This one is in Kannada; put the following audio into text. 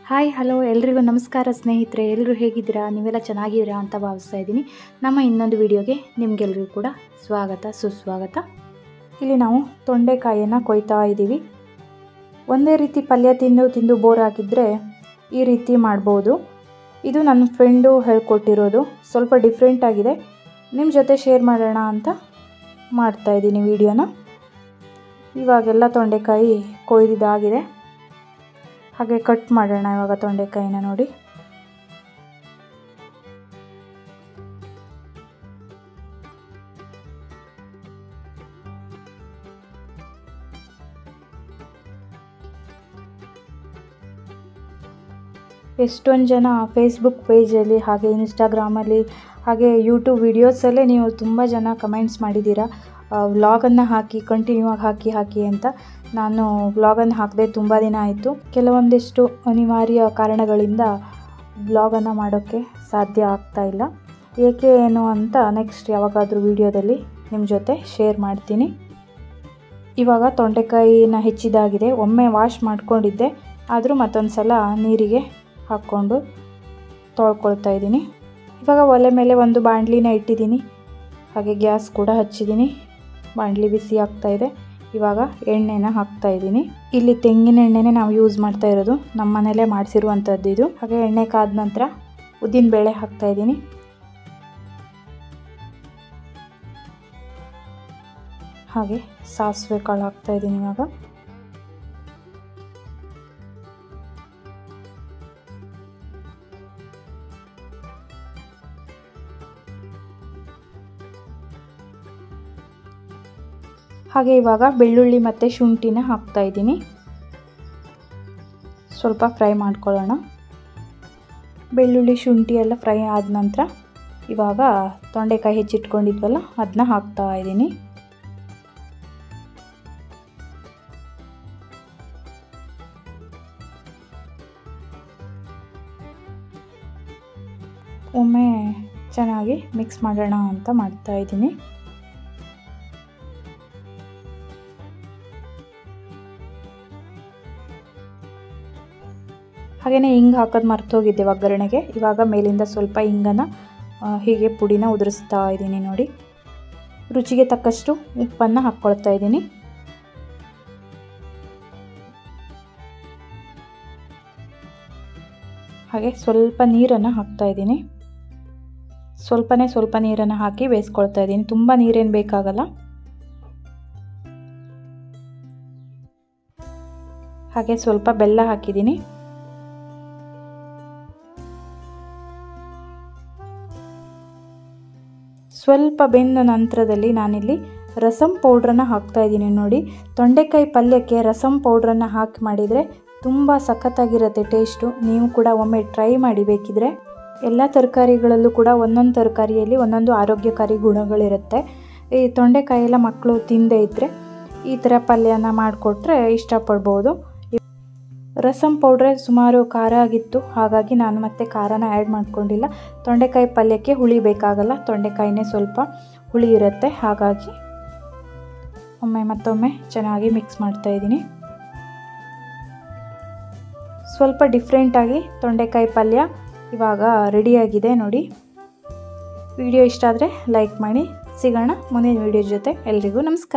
ಹಾಯ್ ಹಲೋ ಎಲ್ರಿಗೂ ನಮಸ್ಕಾರ ಸ್ನೇಹಿತರೆ. ಎಲ್ಲರೂ ಹೇಗಿದ್ದೀರಾ? ನೀವೆಲ್ಲ ಚೆನ್ನಾಗಿದ್ದೀರಾ ಅಂತ ಭಾವಿಸ್ತಾ ಇದ್ದೀನಿ. ನಮ್ಮ ಇನ್ನೊಂದು ವಿಡಿಯೋಗೆ ನಿಮಗೆಲ್ಲರಿಗೂ ಕೂಡ ಸ್ವಾಗತ ಸುಸ್ವಾಗತ. ಇಲ್ಲಿ ನಾವು ತೊಂಡೆಕಾಯಿಯನ್ನು ಕೊಯ್ತಾ ಇದ್ದೀವಿ. ಒಂದೇ ರೀತಿ ಪಲ್ಯ ತಿಂದು ಬೋರ್ ಆಗಿದ್ದರೆ ಈ ರೀತಿ ಮಾಡ್ಬೋದು. ಇದು ನನ್ನ ಫ್ರೆಂಡು ಹೇಳ್ಕೊಟ್ಟಿರೋದು, ಸ್ವಲ್ಪ ಡಿಫ್ರೆಂಟ್ ಆಗಿದೆ. ನಿಮ್ಮ ಜೊತೆ ಶೇರ್ ಮಾಡೋಣ ಅಂತ ಮಾಡ್ತಾಯಿದ್ದೀನಿ ವಿಡಿಯೋನ. ಇವಾಗೆಲ್ಲ ತೊಂಡೆಕಾಯಿ ಕೊಯ್ದಿದ್ದಾಗಿದೆ. ಹಾಗೆ ಕಟ್ ಮಾಡೋಣ ಇವಾಗ ತೊಂಡೆಕಾಯಿನ. ನೋಡಿ, ಎಷ್ಟೊಂದು ಜನ ಫೇಸ್ಬುಕ್ ಪೇಜಲ್ಲಿ ಹಾಗೆ ಇನ್ಸ್ಟಾಗ್ರಾಮಲ್ಲಿ ಹಾಗೆ ಯೂಟ್ಯೂಬ್ ವೀಡಿಯೋಸಲ್ಲೇ ನೀವು ತುಂಬ ಜನ ಕಮೆಂಟ್ಸ್ ಮಾಡಿದ್ದೀರಾ, ವ್ಲಾಗನ್ನು ಹಾಕಿ ಕಂಟಿನ್ಯೂ ಆಗಿ ಹಾಕಿ ಅಂತ. ನಾನು ವ್ಲಾಗನ್ನು ಹಾಕದೆ ತುಂಬ ದಿನ ಆಯಿತು. ಕೆಲವೊಂದಿಷ್ಟು ಅನಿವಾರ್ಯ ಕಾರಣಗಳಿಂದ ವ್ಲಾಗನ್ನು ಮಾಡೋಕ್ಕೆ ಸಾಧ್ಯ ಆಗ್ತಾಯಿಲ್ಲ. ಏಕೆ ಏನು ಅಂತ ನೆಕ್ಸ್ಟ್ ಯಾವಾಗಾದರೂ ವಿಡಿಯೋದಲ್ಲಿ ನಿಮ್ಮ ಜೊತೆ ಶೇರ್ ಮಾಡ್ತೀನಿ. ಇವಾಗ ತೊಂಡೆಕಾಯಿನ ಹೆಚ್ಚಿದಾಗಿದೆ. ಒಮ್ಮೆ ವಾಶ್ ಮಾಡ್ಕೊಂಡಿದ್ದೆ, ಆದರೂ ಮತ್ತೊಂದು ಸಲ ನೀರಿಗೆ ಹಾಕ್ಕೊಂಡು ತೊಳ್ಕೊಳ್ತಾ ಇದ್ದೀನಿ. ಇವಾಗ ಒಲೆ ಮೇಲೆ ಒಂದು ಬಾಣಲಿನ ಇಟ್ಟಿದ್ದೀನಿ, ಹಾಗೆ ಗ್ಯಾಸ್ ಕೂಡ ಹಚ್ಚಿದ್ದೀನಿ. ಬಾಣಲಿ ಬಿಸಿ ಆಗ್ತಾ ಇದೆ. ಇವಾಗ ಎಣ್ಣೆನ ಹಾಕ್ತಾ ಇದ್ದೀನಿ. ಇಲ್ಲಿ ತೆಂಗಿನ ಎಣ್ಣೆನೇ ನಾವು ಯೂಸ್ ಮಾಡ್ತಾ ಇರೋದು, ನಮ್ಮ ಮನೇಲೇ ಮಾಡಿಸಿರುವಂಥದ್ದು ಇದು. ಹಾಗೆ ಎಣ್ಣೆ ಕಾದ ನಂತರ ಉದ್ದಿನ ಬೇಳೆ ಹಾಕ್ತಾ ಇದ್ದೀನಿ. ಹಾಗೆ ಸಾಸಿವೆ ಕಾಳು ಹಾಕ್ತಾ ಇದ್ದೀನಿ. ಇವಾಗ ಹಾಗೆ ಇವಾಗ ಬೆಳ್ಳುಳ್ಳಿ ಮತ್ತು ಶುಂಠಿನ ಹಾಕ್ತಾ ಇದ್ದೀನಿ. ಸ್ವಲ್ಪ ಫ್ರೈ ಮಾಡ್ಕೊಳ್ಳೋಣ. ಬೆಳ್ಳುಳ್ಳಿ ಶುಂಠಿ ಎಲ್ಲ ಫ್ರೈ ಆದ ನಂತರ ಇವಾಗ ತೊಂಡೆಕಾಯಿ ಹೆಚ್ಚಿಟ್ಕೊಂಡಿದ್ವಲ್ಲ ಅದನ್ನ ಹಾಕ್ತಾ ಇದ್ದೀನಿ. ಒಮ್ಮೆ ಚೆನ್ನಾಗಿ ಮಿಕ್ಸ್ ಮಾಡೋಣ ಅಂತ ಮಾಡ್ತಾ ಇದ್ದೀನಿ. ಹಾಗೆಯೇ ಹಿಂಗೆ ಹಾಕೋದು ಮರ್ತೋಗಿದ್ದೆ ಒಗ್ಗರಣೆಗೆ. ಇವಾಗ ಮೇಲಿಂದ ಸ್ವಲ್ಪ ಹಿಂಗನ್ನು ಹೀಗೆ ಪುಡಿನ ಉದುರಿಸ್ತಾ ಇದ್ದೀನಿ. ನೋಡಿ, ರುಚಿಗೆ ತಕ್ಕಷ್ಟು ಉಪ್ಪನ್ನು ಹಾಕ್ಕೊಳ್ತಾ ಇದ್ದೀನಿ. ಹಾಗೆ ಸ್ವಲ್ಪ ನೀರನ್ನು ಹಾಕ್ತಾ ಇದ್ದೀನಿ. ಸ್ವಲ್ಪ ನೀರನ್ನು ಹಾಕಿ ಬೇಯಿಸ್ಕೊಳ್ತಾ ಇದ್ದೀನಿ. ತುಂಬ ನೀರೇನು ಬೇಕಾಗಲ್ಲ. ಹಾಗೆ ಸ್ವಲ್ಪ ಬೆಲ್ಲ ಹಾಕಿದ್ದೀನಿ. ಸ್ವಲ್ಪ ಬೆಂದ ನಂತರದಲ್ಲಿ ನಾನಿಲ್ಲಿ ರಸಮ್ ಪೌಡ್ರನ್ನು ಹಾಕ್ತಾ ಇದ್ದೀನಿ. ನೋಡಿ, ತೊಂಡೆಕಾಯಿ ಪಲ್ಯಕ್ಕೆ ರಸಮ್ ಪೌಡ್ರನ್ನು ಹಾಕಿ ಮಾಡಿದರೆ ತುಂಬ ಸಖತ್ತಾಗಿರುತ್ತೆ ಟೇಸ್ಟು. ನೀವು ಕೂಡ ಒಮ್ಮೆ ಟ್ರೈ ಮಾಡಿ ಬೇಕಿದ್ರೆ. ಎಲ್ಲ ತರಕಾರಿಗಳಲ್ಲೂ ಕೂಡ ಒಂದೊಂದು ತರಕಾರಿಯಲ್ಲಿ ಒಂದೊಂದು ಆರೋಗ್ಯಕಾರಿ ಗುಣಗಳಿರುತ್ತೆ. ಈ ತೊಂಡೆಕಾಯಿ ಎಲ್ಲ ಮಕ್ಕಳು ತಿಂದೇ ಇದ್ದರೆ ಈ ಥರ ಪಲ್ಯನ ಮಾಡಿಕೊಟ್ರೆ ಇಷ್ಟಪಡ್ಬೋದು. ರಸಮ್ ಪೌಡ್ರೆ ಸುಮಾರು ಖಾರ ಆಗಿತ್ತು, ಹಾಗಾಗಿ ನಾನು ಮತ್ತೆ ಖಾರನ ಆ್ಯಡ್ ಮಾಡ್ಕೊಂಡಿಲ್ಲ. ತೊಂಡೆಕಾಯಿ ಪಲ್ಯಕ್ಕೆ ಹುಳಿ ಬೇಕಾಗಲ್ಲ, ತೊಂಡೆಕಾಯಿನೇ ಸ್ವಲ್ಪ ಹುಳಿ ಇರುತ್ತೆ. ಹಾಗಾಗಿ ಮತ್ತೊಮ್ಮೆ ಚೆನ್ನಾಗಿ ಮಿಕ್ಸ್ ಮಾಡ್ತಾ ಇದ್ದೀನಿ. ಸ್ವಲ್ಪ ಡಿಫ್ರೆಂಟಾಗಿ ತೊಂಡೆಕಾಯಿ ಪಲ್ಯ ಇವಾಗ ರೆಡಿಯಾಗಿದೆ. ನೋಡಿ, ವಿಡಿಯೋ ಇಷ್ಟ ಆದರೆ ಲೈಕ್ ಮಾಡಿ. ಸಿಗೋಣ ಮುಂದಿನ ವಿಡಿಯೋ ಜೊತೆ. ಎಲ್ರಿಗೂ ನಮಸ್ಕಾರ.